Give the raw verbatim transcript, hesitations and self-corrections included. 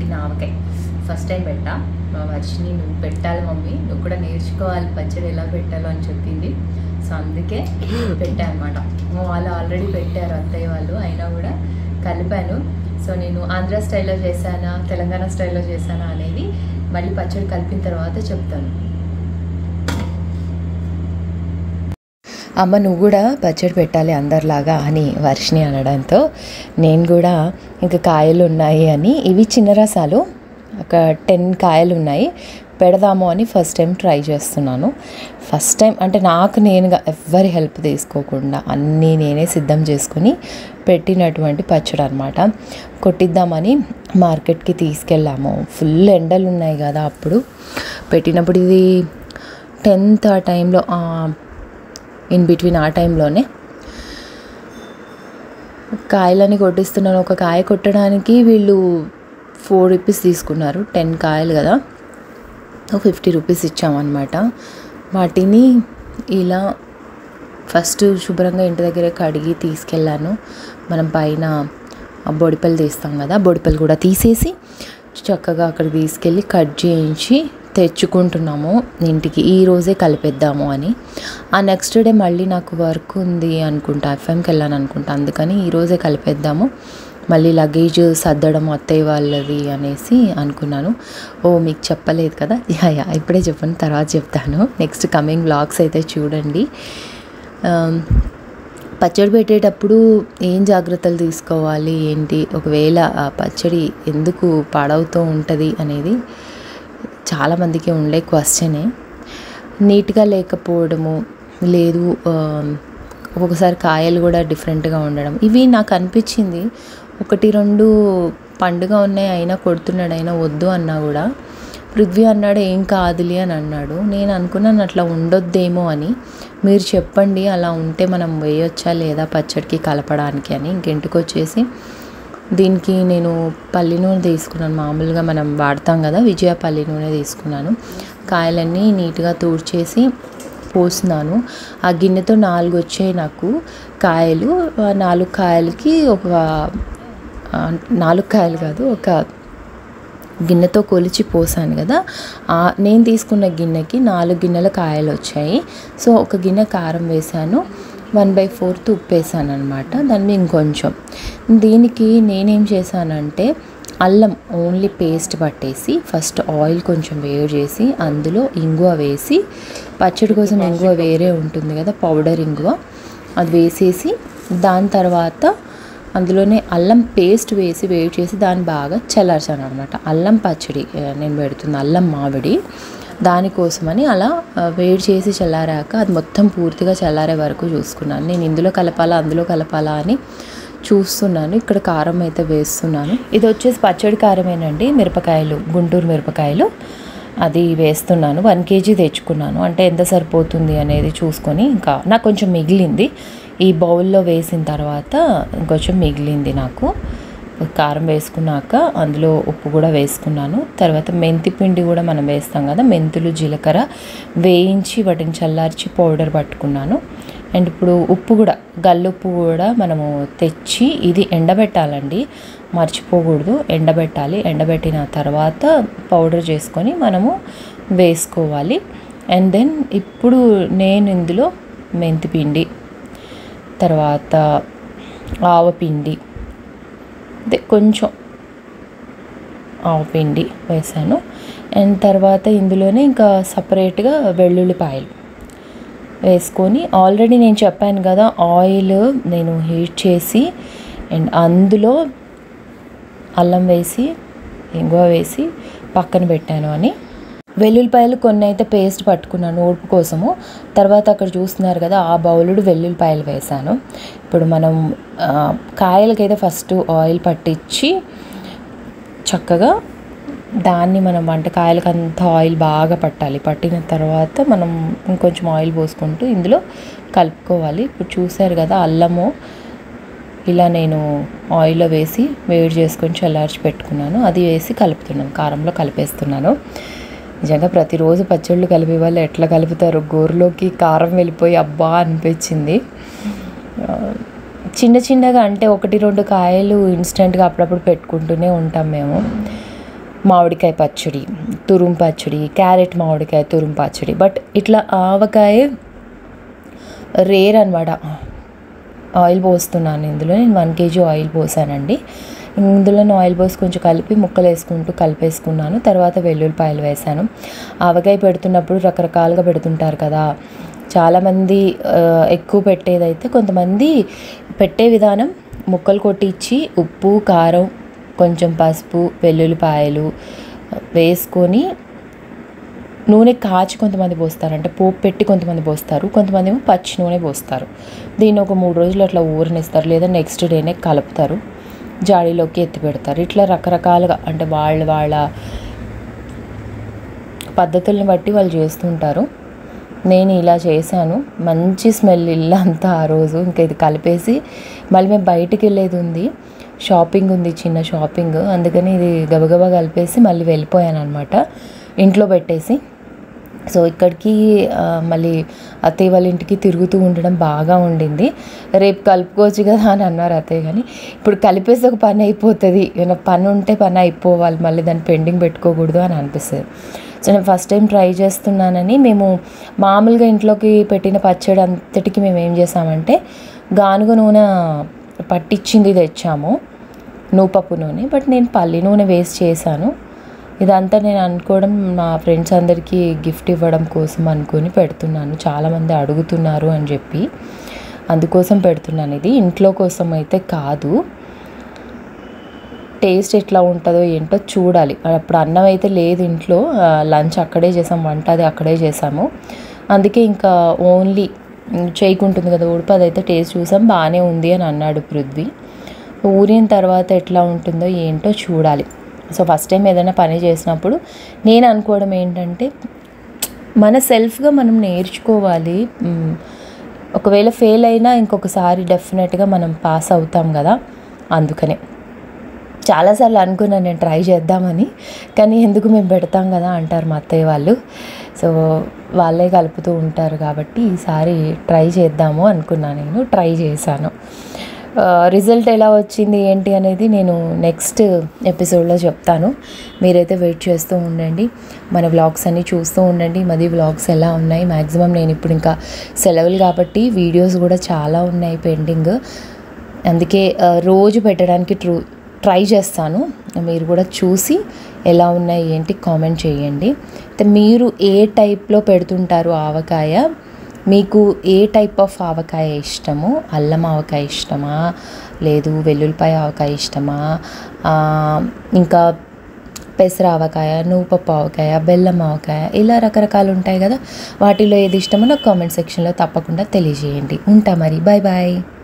పెట్టిన ఆవకాయ first time పెట్టా. మా వర్షిని నువ్వు పెట్టాలి మమ్మీ, నువ్వు కూడా నేర్చుకోవాలి పచ్చడి ఎలా పెట్టాలో అని చెప్పింది. సో అందుకే పెట్టా అనమాట. వాళ్ళు ఆల్రెడీ పెట్టారు అత్తయ్య వాళ్ళు, అయినా కూడా కలిపాను. సో నేను ఆంధ్ర స్టైల్లో చేశానా తెలంగాణ స్టైల్లో చేశానా అనేది మళ్ళీ పచ్చడి కలిపిన తర్వాత చెప్తాను. అమ్మ నువ్వు కూడా పచ్చడి పెట్టాలి అందరిలాగా అని వర్షిని అనడంతో నేను కూడా ఇంకా కాయలు ఉన్నాయి అని, ఇవి చిన్న రసాలు ఒక టెన్ కాయలు ఉన్నాయి పెడదాము అని ఫస్ట్ టైం ట్రై చేస్తున్నాను. ఫస్ట్ టైం అంటే నాకు నేనుగా ఎవ్వరి హెల్ప్ తీసుకోకుండా అన్నీ నేనే సిద్ధం చేసుకొని పెట్టినటువంటి పచ్చడి అనమాట. కొట్టిద్దామని మార్కెట్కి తీసుకెళ్ళాము. ఫుల్ ఎండలు ఉన్నాయి కదా అప్పుడు పెట్టినప్పుడు, ఇది టెన్త్ ఆ టైంలో ఇన్ బిట్వీన్ ఆ టైంలోనే కాయలని కొట్టిస్తున్నాను. ఒక కాయ కొట్టడానికి వీళ్ళు ఫోర్ రూపీస్ తీసుకున్నారు, టెన్ కాయలు కదా, ఫిఫ్టీ రూపీస్ ఇచ్చామన్నమాట. వాటిని ఇలా ఫస్ట్ శుభ్రంగా ఇంటి దగ్గరే కడిగి తీసుకెళ్ళాను. మనం పైన బొడిపలు తీస్తాం కదా, బొడిపలు కూడా తీసేసి చక్కగా అక్కడ తీసుకెళ్ళి కట్ చేయించి తెచ్చుకుంటున్నాము ఇంటికి. ఈరోజే కలిపేద్దాము అని. ఆ నెక్స్ట్ డే మళ్ళీ నాకు వర్క్ ఉంది అనుకుంటా, ఎఫ్ఎంకి వెళ్ళాను అనుకుంటా, అందుకని ఈరోజే కలిపేద్దాము, మళ్ళీ లగేజ్ సర్దడం అత్తయ్య వాళ్ళది అనేసి అనుకున్నాను. ఓ మీకు చెప్పలేదు కదా, యా యా ఇప్పుడే చెప్పాను, తర్వాత చెప్తాను. నెక్స్ట్ కమింగ్ వ్లాగ్స్ అయితే చూడండి. పచ్చడి పెట్టేటప్పుడు ఏం జాగ్రత్తలు తీసుకోవాలి ఏంటి, ఒకవేళ ఆ పచ్చడి ఎందుకు పాడవుతూ ఉంటుంది అనేది చాలామందికి ఉండే క్వశ్చనే. నీట్గా లేకపోవడము, లేదు ఒక్కొక్కసారి కాయలు కూడా డిఫరెంట్గా ఉండడం, ఇవి నాకు అనిపించింది. ఒకటి రెండు పండుగ ఉన్నాయి అయినా కొడుతున్నాడు, అయినా వద్దు అన్నా కూడా పృథ్వీ అన్నాడు ఏం కాదులే అని అన్నాడు. నేను అనుకున్నాను అట్లా ఉండొద్దేమో అని. మీరు చెప్పండి అలా ఉంటే మనం వేయొచ్చా లేదా పచ్చడికి కలపడానికి అని. ఇంకెంటికి వచ్చేసి దీనికి నేను పల్లి నూనె తీసుకున్నాను, మామూలుగా మనం వాడతాం కదా విజయ పల్లి నూనె తీసుకున్నాను. కాయలన్నీ నీట్గా తూడ్చేసి పోస్తున్నాను. ఆ గిన్నెతో నాలుగు వచ్చాయి నాకు కాయలు. నాలుగు కాయలకి ఒక నాలుగు కాయలు కాదు ఒక గిన్నెతో కొలిచి పోసాను కదా, నేను తీసుకున్న గిన్నెకి నాలుగు గిన్నెల కాయలు వచ్చాయి. సో ఒక గిన్నె కారం వేసాను, వన్ బై ఫోర్త్ ఉప్పు వేసాను అనమాట. దాన్ని ఇంకొంచెం. దీనికి నేనేం చేశానంటే అల్లం ఓన్లీ పేస్ట్ పట్టేసి ఫస్ట్ ఆయిల్ కొంచెం వేడి చేసి అందులో ఇంగువ వేసి, పచ్చడి కోసం ఇంగువ వేరే ఉంటుంది కదా పౌడర్ ఇంగువ, అది వేసేసి దాని తర్వాత అందులోనే అల్లం పేస్ట్ వేసి వేడి చేసి దాన్ని బాగా చల్లార్చాను అనమాట. అల్లం పచ్చడి నేను పెడుతున్న అల్లం మామిడి దానికోసమని అలా వేడి చేసి చల్లారాక అది మొత్తం పూర్తిగా చల్లారే వరకు చూసుకున్నాను. నేను ఇందులో కలపాలా అందులో కలపాలా అని చూస్తున్నాను. ఇక్కడ కారం అయితే వేస్తున్నాను. ఇది వచ్చేసి పచ్చడి కారమేనండి, మిరపకాయలు, గుంటూరు మిరపకాయలు, అది వేస్తున్నాను. వన్ కేజీ తెచ్చుకున్నాను, అంటే ఎంత సరిపోతుంది అనేది చూసుకొని. ఇంకా నాకు కొంచెం మిగిలింది, ఈ బౌల్లో వేసిన తర్వాత ఇంకొంచెం మిగిలింది నాకు. కారం వేసుకున్నాక అందులో ఉప్పు కూడా వేసుకున్నాను. తర్వాత మెంతి పిండి కూడా మనం వేస్తాం కదా, మెంతులు జీలకర్ర వేయించి వాటిని చల్లార్చి పౌడర్ పట్టుకున్నాను. అండ్ ఇప్పుడు ఉప్పు కూడా, గల్లుప్పు కూడా మనము తెచ్చి ఇది ఎండబెట్టాలండి, మర్చిపోకూడదు, ఎండబెట్టాలి. ఎండబెట్టిన తర్వాత పౌడర్ చేసుకొని మనము వేసుకోవాలి. అండ్ దెన్ ఇప్పుడు నేను ఇందులో మెంతి పిండి, తర్వాత ఆవపిండి, అదే కొంచెం ఆవపిండి వేసాను. అండ్ తర్వాత ఇందులోనే ఇంకా సపరేట్గా వెల్లుల్లిపాయలు వేసుకొని, ఆల్రెడీ నేను చెప్పాను కదా ఆయిల్ నేను హీట్ చేసి అండ్ అందులో అల్లం వేసి ఇంగువ వేసి పక్కన పెట్టాను అని. వెల్లుల్లిపాయలు కొన్ని అయితే పేస్ట్ పట్టుకున్నాను ఓర్పు కోసము. తర్వాత అక్కడ చూస్తున్నారు కదా ఆ బౌలుడు వెల్లుల్లిపాయలు వేసాను. ఇప్పుడు మనం కాయలకైతే ఫస్ట్ ఆయిల్ పట్టించి చక్కగా దాన్ని మనం వంటకాయలకు అంత ఆయిల్ బాగా పట్టాలి. పట్టిన తర్వాత మనం ఇంకొంచెం ఆయిల్ పోసుకుంటూ ఇందులో కలుపుకోవాలి. ఇప్పుడు చూసారు కదా అల్లము ఇలా నేను ఆయిల్లో వేసి వేడి చేసుకొని చల్లార్చి పెట్టుకున్నాను, అది వేసి కలుపుతున్నాను, కారంలో కలిపేస్తున్నాను. నిజంగా ప్రతిరోజు పచ్చళ్ళు కలిపే వాళ్ళు ఎట్లా కలుపుతారు, గోరులోకి కారం వెళ్ళిపోయి అబ్బా అనిపించింది. చిన్న చిన్నగా అంటే ఒకటి రెండు కాయలు ఇన్స్టెంట్గా అప్పుడప్పుడు పెట్టుకుంటూనే ఉంటాం మేము. మామిడికాయ పచ్చడి, తురుం పచ్చడి, క్యారెట్ మామిడికాయ తురుం పచ్చడి. బట్ ఇట్లా ఆవకాయ రేర్ అనమాట. ఆయిల్ పోస్తున్నాను ఇందులో. నేను వన్ కేజీ ఆయిల్ పోసానండి. ఇందులో ఆయిల్ పోసి కొంచెం కలిపి ముక్కలు వేసుకుంటూ కలిపేసుకున్నాను. తర్వాత వెల్లుల్లిపాయలు వేసాను. ఆవకాయ పెడుతున్నప్పుడు రకరకాలుగా పెడుతుంటారు కదా, చాలామంది ఎక్కువ పెట్టేదైతే, కొంతమంది పెట్టే విధానం ముక్కలు కొట్టించి ఉప్పు, కారం, కొంచెం పసుపు, వెల్లుల్లిపాయలు వేసుకొని నూనె కాచి కొంతమంది పోస్తారు, అంటే పోపు పెట్టి కొంతమంది పోస్తారు, కొంతమంది ఏమో పచ్చి నూనె పోస్తారు. దీన్ని ఒక మూడు రోజులు అట్లా ఊరనిస్తారు, లేదా నెక్స్ట్ డేనే కలుపుతారు, జాడీలోకి ఎత్తి పెడతారు. ఇట్లా రకరకాలుగా, అంటే వాళ్ళ వాళ్ళ పద్ధతుల్ని బట్టి వాళ్ళు చేస్తుంటారు. నేను ఇలా చేశాను. మంచి స్మెల్ ఇల్లంతా ఆ రోజు. ఇంకా ఇది కలిపేసి మళ్ళీ మేము బయటికి వెళ్ళేది ఉంది, షాపింగ్ ఉంది, చిన్న షాపింగ్. అందుకని ఇది గబగబా కలిపేసి మళ్ళీ వెళ్ళిపోయాను అనమాట, ఇంట్లో పెట్టేసి. సో ఇక్కడికి మళ్ళీ అత్తయ్య వాళ్ళ ఇంటికి తిరుగుతూ ఉండడం బాగా ఉండింది. రేపు కలుపుకోవచ్చు కదా అని అన్నారు అత్తయ్య, కానీ ఇప్పుడు కలిపేసి ఒక పని అయిపోతుంది, ఏమైనా పని ఉంటే పని అయిపోవాలి, మళ్ళీ దాన్ని పెండింగ్ పెట్టుకోకూడదు అని అనిపిస్తుంది. సో నేను ఫస్ట్ టైం ట్రై చేస్తున్నానని, మేము మామూలుగా ఇంట్లోకి పెట్టిన పచ్చడి అంతటికి మేము ఏం చేసామంటే గానుగ నూనె పట్టించింది తెచ్చాము, నూపప్పు నూనె. బట్ నేను పల్లి నూనె వేస్ట్ చేశాను. ఇదంతా నేను అనుకోవడం నా ఫ్రెండ్స్ అందరికీ గిఫ్ట్ ఇవ్వడం కోసం అనుకొని పెడుతున్నాను, చాలామంది అడుగుతున్నారు అని చెప్పి అందుకోసం పెడుతున్నాను. ఇది ఇంట్లో కోసం అయితే కాదు. టేస్ట్ ఎట్లా ఉంటుందో ఏంటో చూడాలి. అప్పుడు అన్నం అయితే లేదు ఇంట్లో, లంచ్ అక్కడే చేసాం, వంట అది అక్కడే చేసాము. అందుకే ఇంకా ఓన్లీ చేయకుంటుంది కదా ఉడుపు, అదైతే టేస్ట్ చూసాం, బాగానే ఉంది అని అన్నాడు పృథ్వీ. ఊరిన తర్వాత ఎట్లా ఉంటుందో ఏంటో చూడాలి. సో ఫస్ట్ టైం ఏదైనా పని చేసినప్పుడు నేను అనుకోవడం ఏంటంటే, మన సెల్ఫ్గా మనం నేర్చుకోవాలి. ఒకవేళ ఫెయిల్ అయినా ఇంకొకసారి డెఫినెట్గా మనం పాస్ అవుతాం కదా. అందుకనే చాలాసార్లు అనుకున్నాను నేను ట్రై చేద్దామని, కానీ ఎందుకు మేము పెడతాం కదా అంటారు మా అత్తయ్య వాళ్ళు. సో వాళ్ళే కలుపుతూ ఉంటారు కాబట్టి ఈసారి ట్రై చేద్దాము అనుకున్నాను. నేను ట్రై చేశాను. రిజల్ట్ ఎలా వచ్చింది ఏంటి అనేది నేను నెక్స్ట్ ఎపిసోడ్లో చెప్తాను. మీరైతే వెయిట్ చేస్తూ ఉండండి, మన వ్లాగ్స్ అన్నీ చూస్తూ ఉండండి. మది వ్లాగ్స్ ఎలా ఉన్నాయి, మ్యాక్సిమం నేను ఇప్పుడు ఇంకా సెలవులు కాబట్టి వీడియోస్ కూడా చాలా ఉన్నాయి పెండింగ్. అందుకే రోజు పెట్టడానికి ట్రూ ట్రై చేస్తాను. మీరు కూడా చూసి ఎలా ఉన్నాయి ఏంటి కామెంట్ చేయండి. అయితే మీరు ఏ టైప్లో పెడుతుంటారు ఆవకాయ, మీకు ఏ టైప్ ఆఫ్ ఆవకాయ ఇష్టము, అల్లం ఆవకాయ ఇష్టమా, లేదు వెల్లుల్లిపాయ ఆవకాయ ఇష్టమా, ఇంకా పెసర ఆవకాయ, నూపప్పు ఆవకాయ, బెల్లం ఆవకాయ, ఇలా రకరకాలు ఉంటాయి కదా. వాటిలో ఏది ఇష్టమో నాకు కామెంట్ సెక్షన్లో తప్పకుండా తెలియజేయండి. ఉంటా మరి, బాయ్ బాయ్.